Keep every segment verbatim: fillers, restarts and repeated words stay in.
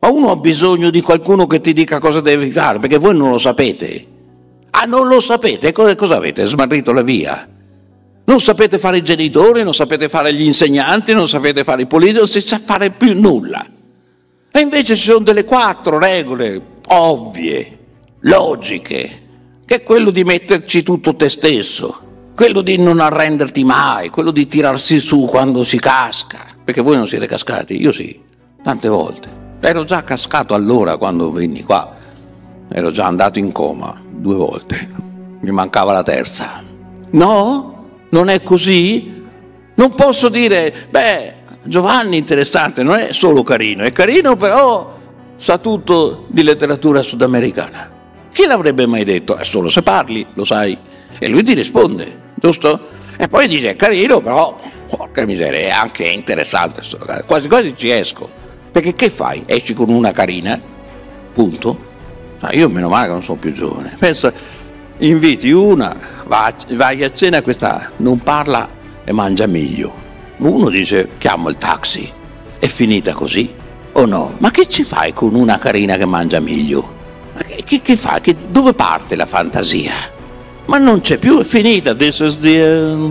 Ma uno ha bisogno di qualcuno che ti dica cosa devi fare, perché voi non lo sapete. Ah, non lo sapete? Cosa, cosa avete? Smarrito la via? Non sapete fare i genitori, non sapete fare gli insegnanti, non sapete fare i politici, non si sa fare più nulla. E invece ci sono delle quattro regole ovvie, logiche, che è quello di metterci tutto te stesso, quello di non arrenderti mai, quello di tirarsi su quando si casca, perché voi non siete cascati, io sì, tante volte. Ero già cascato allora quando venni qua, ero già andato in coma due volte, mi mancava la terza. No? Non è così? Non posso dire, beh, Giovanni interessante, non è solo carino, è carino però sa tutto di letteratura sudamericana. Chi l'avrebbe mai detto? È solo se parli, lo sai. E lui ti risponde, giusto? E poi dice, è carino però, porca miseria, è anche interessante, quasi quasi ci esco. Perché che fai? Esci con una carina? Punto. Ah, io meno male che non sono più giovane. Pensa, inviti una, vai, vai a cena, questa non parla e mangia meglio. Uno dice, chiamo il taxi. È finita così? O no? Ma che ci fai con una carina che mangia meglio? Ma che, che, che fai? Che, dove parte la fantasia? Ma non c'è più, è finita. This is the...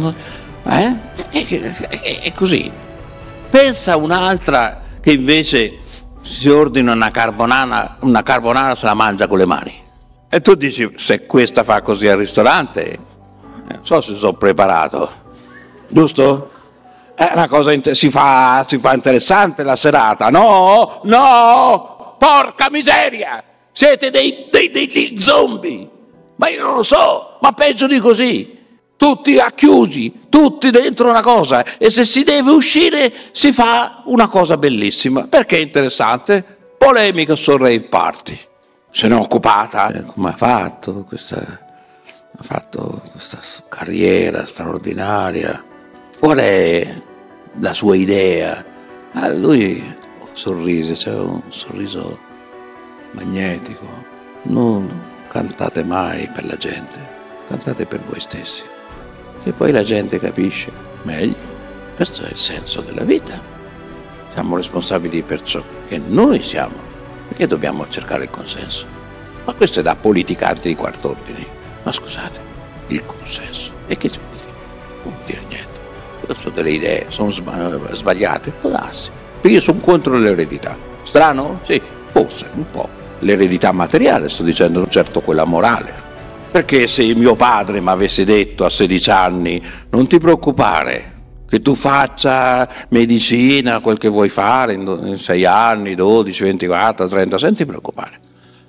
Eh? È, è, è così. Pensa un'altra che invece si ordina una carbonara, una carbonara se la mangia con le mani. E tu dici, se questa fa così al ristorante, non so se sono preparato, giusto? È una cosa, si fa, si fa interessante la serata, no? No! Porca miseria! Siete dei, dei, dei, dei zombie! Ma io non lo so, ma peggio di così! Tutti acchiusi, tutti dentro una cosa, e se si deve uscire si fa una cosa bellissima. Perché è interessante? Polemica sul rave party. Se ne è occupata. Eh, come ha fatto questa, ha fatto questa carriera straordinaria? Qual è la sua idea? Ah, lui sorrise, c'è un sorriso magnetico. Non cantate mai per la gente, cantate per voi stessi. E poi la gente capisce meglio. Questo è il senso della vita. Siamo responsabili per ciò che noi siamo, perché dobbiamo cercare il consenso. Ma questo è da politicanti di quarto ordine. Ma scusate, il consenso. E che ci vuol dire? Non vuol dire niente. Sono delle idee, sono sbagliate, può darsi. Perché io sono contro l'eredità. Strano? Sì, forse, un po'. L'eredità materiale, sto dicendo, non certo quella morale. Perché se mio padre mi avesse detto a sedici anni, non ti preoccupare, che tu faccia medicina, quel che vuoi fare in sei anni, dodici, ventiquattro, trentasei, non ti preoccupare.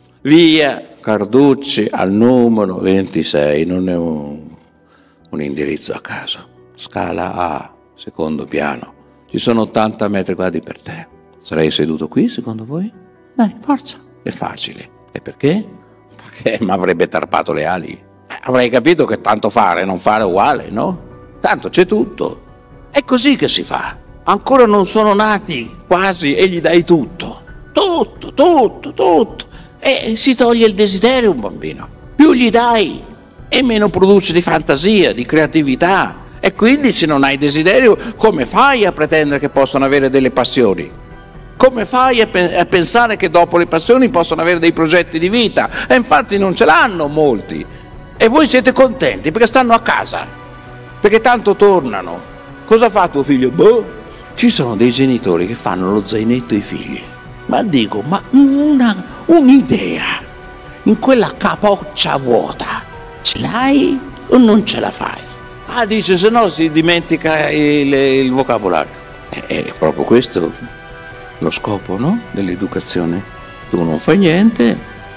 Via Carducci al numero ventisei, non è un, un indirizzo a caso. Scala A, secondo piano. Ci sono ottanta metri quadri per te. Sarei seduto qui, secondo voi? Dai, forza. È facile. E perché? Perché mi avrebbe tarpato le ali. Avrei capito che tanto fare, non fare uguale, no? Tanto c'è tutto. È così che si fa. Ancora non sono nati, quasi, e gli dai tutto. Tutto, tutto, tutto. E si toglie il desiderio un bambino. Più gli dai, e meno produce di fantasia, di creatività. E quindi se non hai desiderio, come fai a pretendere che possano avere delle passioni? Come fai a, pe- a pensare che dopo le passioni possono avere dei progetti di vita? E infatti non ce l'hanno molti. E voi siete contenti perché stanno a casa, perché tanto tornano. Cosa fa tuo figlio? Boh. Ci sono dei genitori che fanno lo zainetto ai figli. Ma dico, ma una, un'idea in quella capoccia vuota ce l'hai o non ce la fai? Ah, dice, se no si dimentica il, il vocabolario. È, è proprio questo lo scopo, no? Dell'educazione. Tu non fai niente,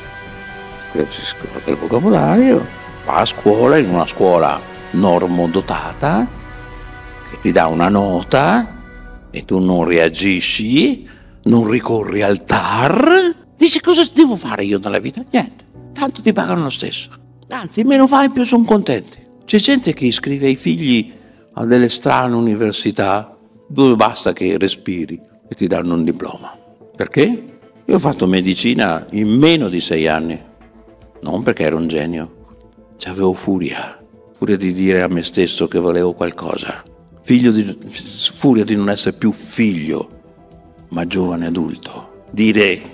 si scorda il vocabolario, va a scuola, in una scuola normodotata, che ti dà una nota e tu non reagisci, non ricorri al T A R. Dici, cosa devo fare io nella vita? Niente, tanto ti pagano lo stesso. Anzi, meno fai più sono contenti. C'è gente che iscrive i figli a delle strane università dove basta che respiri e ti danno un diploma. Perché? Io ho fatto medicina in meno di sei anni, non perché ero un genio, c'avevo furia, furia di dire a me stesso che volevo qualcosa, figlio di, furia di non essere più figlio, ma giovane adulto, dire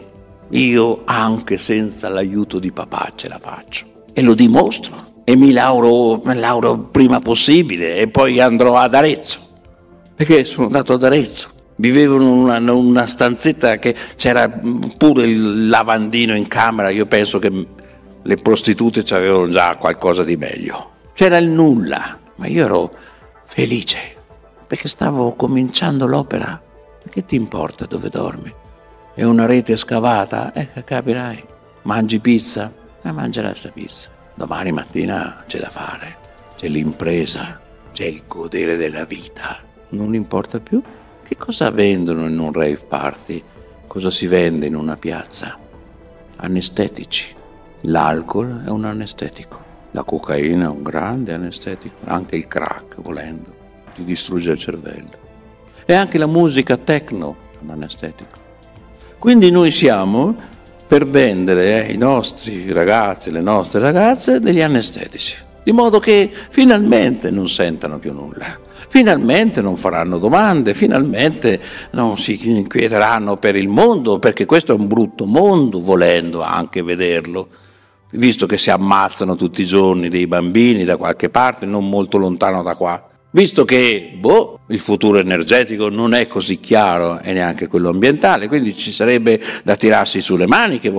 io anche senza l'aiuto di papà ce la faccio. E lo dimostro. E mi lauro, mi lauro prima possibile e poi andrò ad Arezzo. Perché sono andato ad Arezzo. Vivevo in una, una stanzetta che c'era pure il lavandino in camera. Io penso che le prostitute avevano già qualcosa di meglio. C'era il nulla, ma io ero felice perché stavo cominciando l'opera. Che ti importa dove dormi? È una rete scavata? Eh, capirai. Mangi pizza? E mangerai sta pizza. Domani mattina c'è da fare, c'è l'impresa, c'è il godere della vita. Non importa più che cosa vendono in un rave party, cosa si vende in una piazza. Anestetici. L'alcol è un anestetico, la cocaina è un grande anestetico, anche il crack, volendo, ti distrugge il cervello. E anche la musica techno è un anestetico. Quindi noi siamo per vendere ai eh, nostri ragazzi, le nostre ragazze, degli anestetici, di modo che finalmente non sentano più nulla, finalmente non faranno domande, finalmente non si inquieteranno per il mondo, perché questo è un brutto mondo, volendo anche vederlo, visto che si ammazzano tutti i giorni dei bambini da qualche parte, non molto lontano da qua. Visto che, boh, il futuro energetico non è così chiaro e neanche quello ambientale, quindi ci sarebbe da tirarsi sulle maniche.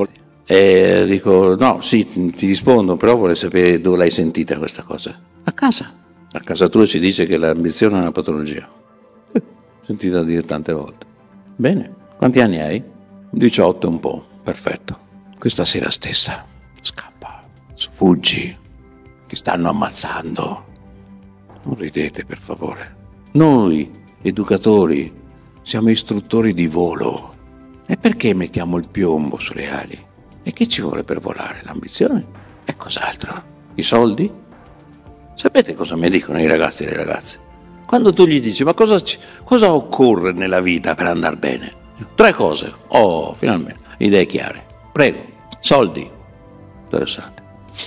E dico, no, sì, ti rispondo, però vorrei sapere dove l'hai sentita questa cosa. A casa. A casa tua si dice che l'ambizione è una patologia. Eh, sentita dire tante volte. Bene, quanti anni hai? diciotto e un po', perfetto. Questa sera stessa, scappa, sfuggi, ti stanno ammazzando. Non ridete, per favore. Noi, educatori, siamo istruttori di volo. E perché mettiamo il piombo sulle ali? E che ci vuole per volare? L'ambizione? E cos'altro? I soldi? Sapete cosa mi dicono i ragazzi e le ragazze? Quando tu gli dici, ma cosa, ci, cosa occorre nella vita per andare bene? Tre cose. Oh, finalmente. Idee chiare. Prego. Soldi. Interessante.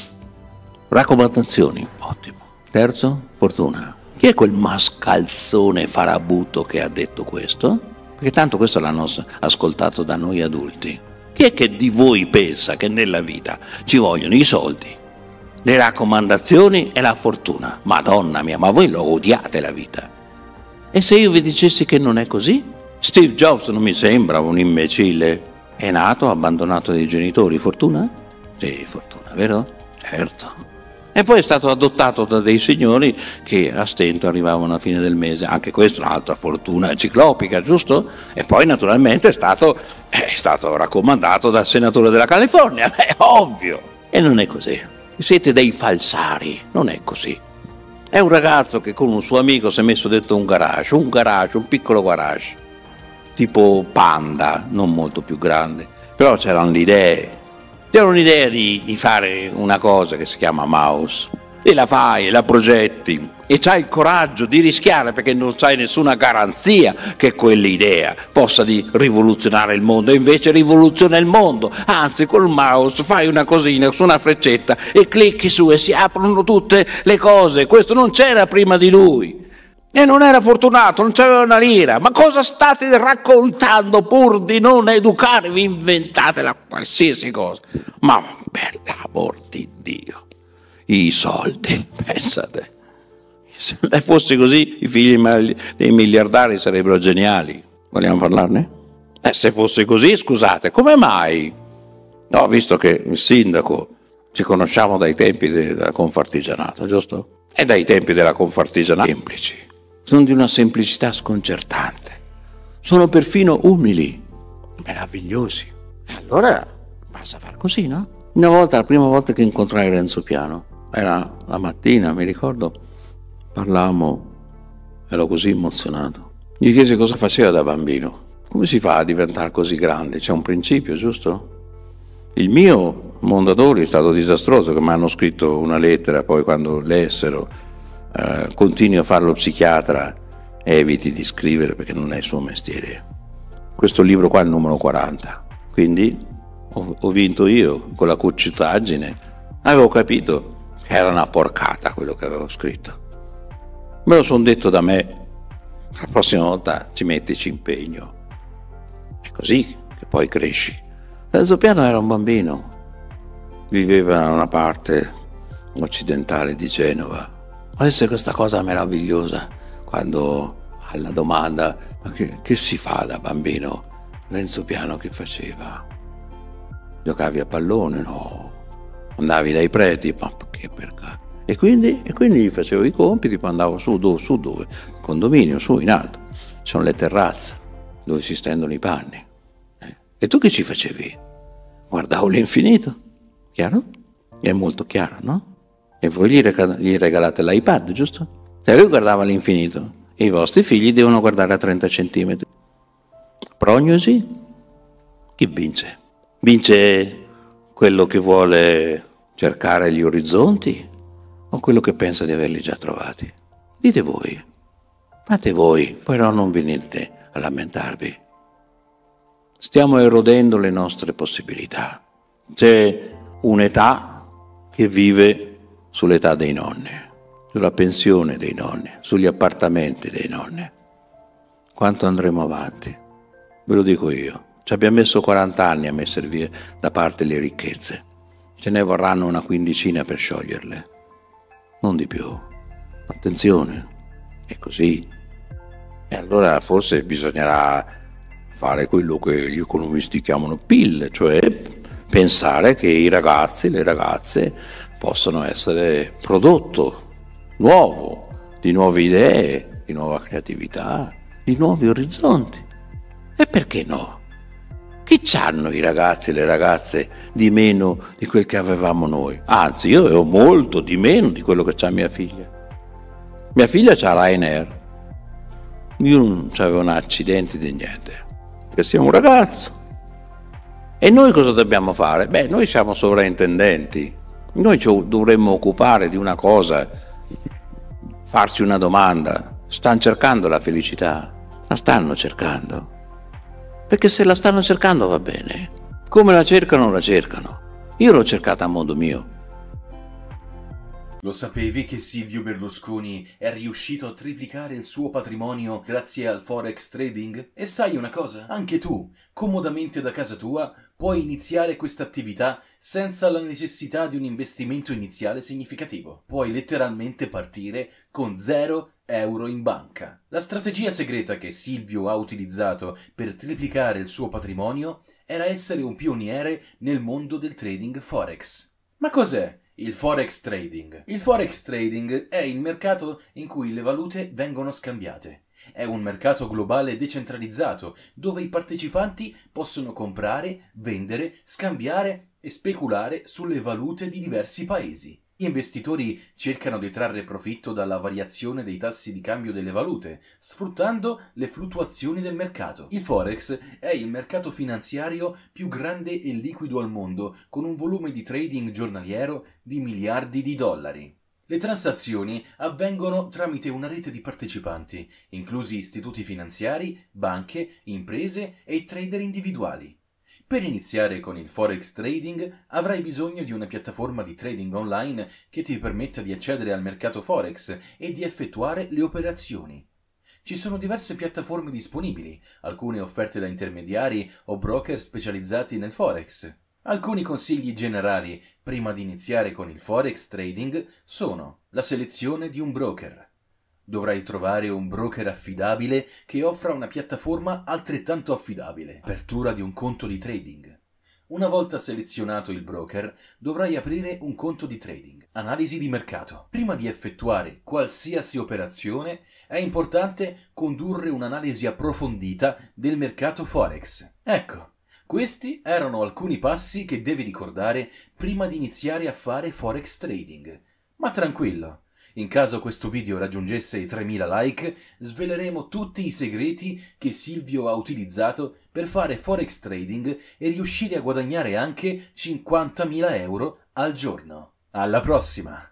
Raccomandazioni. Ottimo. Terzo, fortuna. Chi è quel mascalzone farabutto che ha detto questo? Perché tanto questo l'hanno ascoltato da noi adulti. Chi è che di voi pensa che nella vita ci vogliono i soldi, le raccomandazioni e la fortuna? Madonna mia, ma voi lo odiate la vita. E se io vi dicessi che non è così? Steve Jobs non mi sembra un imbecille. È nato, ha abbandonato dei genitori. Fortuna? Sì, fortuna, vero? Certo. E poi è stato adottato da dei signori che a stento arrivavano alla fine del mese. Anche questa è un'altra fortuna ciclopica, giusto? E poi naturalmente è stato, è stato raccomandato dal senatore della California. È ovvio. E non è così. Siete dei falsari. Non è così. È un ragazzo che con un suo amico si è messo dentro un garage. Un garage, un piccolo garage. Tipo Panda, non molto più grande. Però c'erano le idee. C'era un'idea di, di fare una cosa che si chiama Mouse e la fai, e la progetti e c'hai il coraggio di rischiare perché non c'hai nessuna garanzia che quell'idea possa di rivoluzionare il mondo e invece rivoluziona il mondo. Anzi, col mouse fai una cosina su una freccetta e clicchi su e si aprono tutte le cose. Questo non c'era prima di lui. E non era fortunato, non c'aveva una lira. Ma cosa state raccontando pur di non educarvi? Inventate la qualsiasi cosa. Ma per l'amor di Dio, i soldi, pensate. Se fosse così, i figli dei miliardari sarebbero geniali. Vogliamo parlarne? Eh, se fosse così, scusate, come mai? No, visto che il sindaco, ci conosciamo dai tempi della Confartigianato, giusto? E dai tempi della Confartigianato semplici. Sono di una semplicità sconcertante, sono perfino umili, meravigliosi. E allora basta far così, no? Una volta, la prima volta che incontrai Renzo Piano, era la mattina, mi ricordo, parlavamo, ero così emozionato. Gli chiesi cosa faceva da bambino, come si fa a diventare così grande? C'è un principio, giusto? Il mio Mondadori è stato disastroso, che mi hanno scritto una lettera, poi quando lessero, Uh, continui a fare lo psichiatra, eviti di scrivere perché non è il suo mestiere. Questo libro qua è il numero quaranta, quindi ho, ho vinto io con la cocciutaggine. Avevo capito che era una porcata quello che avevo scritto, me lo sono detto da me. La prossima volta ci mettici impegno, è così che poi cresci. Renzo Piano era un bambino, viveva in una parte occidentale di Genova. Adesso è questa cosa meravigliosa, quando alla domanda ma che, che si fa da bambino? Renzo Piano che faceva? Giocavi a pallone? No. Andavi dai preti? Ma che per caso? E quindi, e quindi gli facevo i compiti, poi andavo su, dove, su dove? Condominio, su, in alto. Ci sono le terrazze dove si stendono i panni. Eh. E tu che ci facevi? Guardavo l'infinito, chiaro? È molto chiaro, no? E voi gli, rega- gli regalate l'iPad, giusto? E lui guardava l'infinito. E i vostri figli devono guardare a trenta centimetri. Prognosi? Chi vince? Vince quello che vuole cercare gli orizzonti o quello che pensa di averli già trovati? Dite voi, fate voi, però non venite a lamentarvi. Stiamo erodendo le nostre possibilità. C'è un'età che vive sull'età dei nonni, sulla pensione dei nonni, sugli appartamenti dei nonni. Quanto andremo avanti? Ve lo dico io. Ci abbiamo messo quaranta anni a mettere via da parte le ricchezze. Ce ne vorranno una quindicina per scioglierle. Non di più. Attenzione, è così. E allora forse bisognerà fare quello che gli economisti chiamano P I L, cioè pensare che i ragazzi, le ragazze possono essere prodotto nuovo, di nuove idee, di nuova creatività, di nuovi orizzonti. E perché no? Che c'hanno i ragazzi e le ragazze di meno di quel che avevamo noi? Anzi, io ho molto di meno di quello che c'ha mia figlia. Mia figlia c'ha Ryanair. Io non c'avevo un accidente di niente. Perché siamo un ragazzo. E noi cosa dobbiamo fare? Beh, noi siamo sovraintendenti. Noi ci dovremmo occupare di una cosa, farci una domanda. Stanno cercando la felicità? La stanno cercando? Perché se la stanno cercando va bene. Come la cercano, la cercano. Io l'ho cercata a modo mio. Lo sapevi che Silvio Berlusconi è riuscito a triplicare il suo patrimonio grazie al Forex trading? E sai una cosa? Anche tu, comodamente da casa tua, puoi iniziare questa attività senza la necessità di un investimento iniziale significativo. Puoi letteralmente partire con zero euro in banca. La strategia segreta che Silvio ha utilizzato per triplicare il suo patrimonio era essere un pioniere nel mondo del trading Forex. Ma cos'è il Forex trading? Il Forex trading è il mercato in cui le valute vengono scambiate. È un mercato globale decentralizzato dove i partecipanti possono comprare, vendere, scambiare e speculare sulle valute di diversi paesi. Gli investitori cercano di trarre profitto dalla variazione dei tassi di cambio delle valute, sfruttando le fluttuazioni del mercato. Il Forex è il mercato finanziario più grande e liquido al mondo, con un volume di trading giornaliero di miliardi di dollari. Le transazioni avvengono tramite una rete di partecipanti, inclusi istituti finanziari, banche, imprese e trader individuali. Per iniziare con il Forex trading avrai bisogno di una piattaforma di trading online che ti permetta di accedere al mercato Forex e di effettuare le operazioni. Ci sono diverse piattaforme disponibili, alcune offerte da intermediari o broker specializzati nel Forex. Alcuni consigli generali prima di iniziare con il Forex trading sono la selezione di un broker. Dovrai trovare un broker affidabile che offra una piattaforma altrettanto affidabile. Apertura di un conto di trading. Una volta selezionato il broker, dovrai aprire un conto di trading. Analisi di mercato. Prima di effettuare qualsiasi operazione, è importante condurre un'analisi approfondita del mercato Forex. Ecco, questi erano alcuni passi che devi ricordare prima di iniziare a fare Forex trading. Ma tranquillo! In caso questo video raggiungesse i tremila like, sveleremo tutti i segreti che Silvio ha utilizzato per fare Forex trading e riuscire a guadagnare anche cinquantamila euro al giorno. Alla prossima!